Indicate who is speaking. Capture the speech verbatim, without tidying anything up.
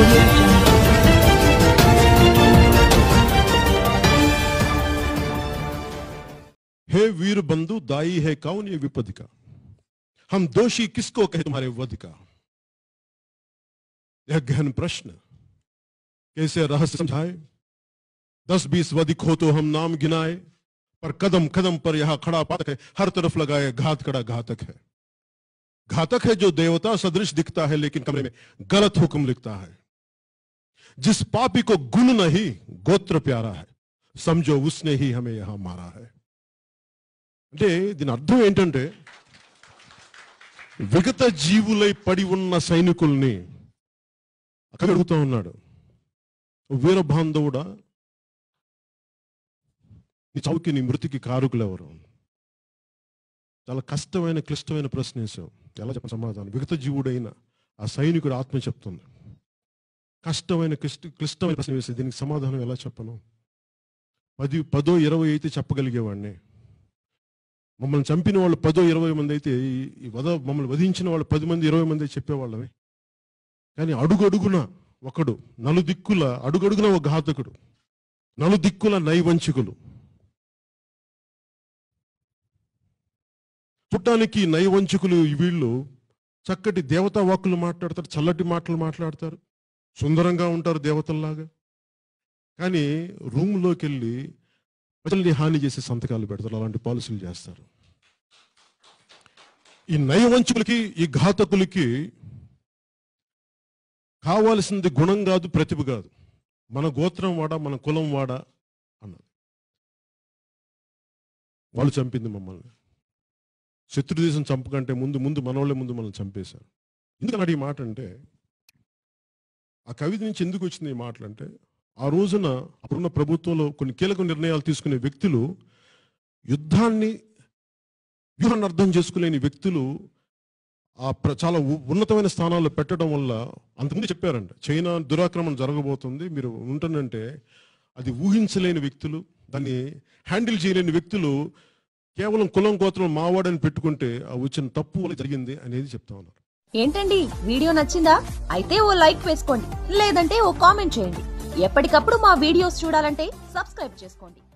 Speaker 1: audio jungle.
Speaker 2: हे वीर बंधु दाई है कौन ये विपद का, हम दोषी किसको कहे तुम्हारे वध का। यह गहन प्रश्न कैसे रहस्य समझाए, दस बीस वधिक हो तो हम नाम गिनाए, पर कदम कदम पर यह खड़ा पातक है, हर तरफ लगाए घात कड़ा घातक है। घातक है जो देवता सदृश दिखता है, लेकिन कमरे में गलत हुक्म लिखता है। जिस पापी को गुण नहीं गोत्र प्यारा है, समझो उसने ही हमें यहां मारा है। అంటే దీని అర్థం ఏంటంటే, విగత జీవులై పడి ఉన్న సైనికుల్ని అక్కడ అడుగుతూ ఉన్నాడు, వీర బాంధవుడా నీ చౌకి నీ మృతికి కారుకులు ఎవరు? చాలా కష్టమైన క్లిష్టమైన ప్రశ్న వేసావు. ఎలా చెప్ప సమాధానం? విగత జీవుడైన ఆ సైనికుడు ఆత్మ చెప్తుంది. కష్టమైన క్లిష్ట క్లిష్టమైన ప్రశ్న వేసి దీనికి సమాధానం ఎలా చెప్పను? పది పదో ఇరవై అయితే చెప్పగలిగేవాడిని. మమ్మల్ని చంపిన వాళ్ళు పదో ఇరవై మంది అయితే, ఈ వధ మమ్మల్ని వధించిన వాళ్ళు పది మంది ఇరవై మంది చెప్పేవాళ్ళమే. కానీ అడుగడుగున ఒకడు, నలుదిక్కుల అడుగడుగున ఒక ఘాతకుడు, నలుదిక్కుల నైవంచికులు. చూడటానికి నైవంచికులు వీళ్ళు చక్కటి దేవతా వాక్కులు మాట్లాడతారు, చల్లటి మాటలు మాట్లాడతారు, సుందరంగా ఉంటారు దేవతల్లాగా. కానీ రూమ్లోకి వెళ్ళి ప్రజల్ని హాని చేసే సంతకాలు పెడతారు, అలాంటి పాలసీలు చేస్తారు. ఈ నయవంచులకి ఈ ఘాతకులకి కావాల్సింది గుణం కాదు, ప్రతిభ కాదు. మన గోత్రం వాడా, మన కులం వాడా అన్నది. వాళ్ళు చంపింది మమ్మల్ని. శత్రుదేశం చంపకంటే ముందు ముందు మనోళ్ళే ముందు మనల్ని చంపేశారు. ఎందుకన్నాడు ఈ మాట అంటే, ఆ కవిత నుంచి ఎందుకు వచ్చింది ఈ మాటలు అంటే, ఆ రోజున అప్పుడున్న ప్రభుత్వంలో కొన్ని కీలక నిర్ణయాలు తీసుకునే వ్యక్తులు, యుద్ధాన్ని వ్యూహాన్ని అర్థం చేసుకునేని వ్యక్తులు ఆ చాలా ఉన్నతమైన స్థానాల్లో పెట్టడం వల్ల అంతకుముందు చెప్పారంట, చైనా దురాక్రమణ జరగబోతుంది, మీరు ఉంటుందంటే అది ఊహించలేని వ్యక్తులు, దాన్ని హ్యాండిల్ చేయలేని వ్యక్తులు కేవలం కులం గోత్రం మావాడని పెట్టుకుంటే ఆ వచ్చిన తప్పు వల్ల జరిగింది అనేది చెప్తా ఉన్నారు.
Speaker 3: ఏంటండి, వీడియో నచ్చిందా? అయితే ఓ లైక్ వేసుకోండి, లేదంటే ఓ కామెంట్ చేయండి. ఎప్పటికప్పుడు మా వీడియోస్ చూడాలంటే సబ్స్క్రైబ్ చేసుకోండి.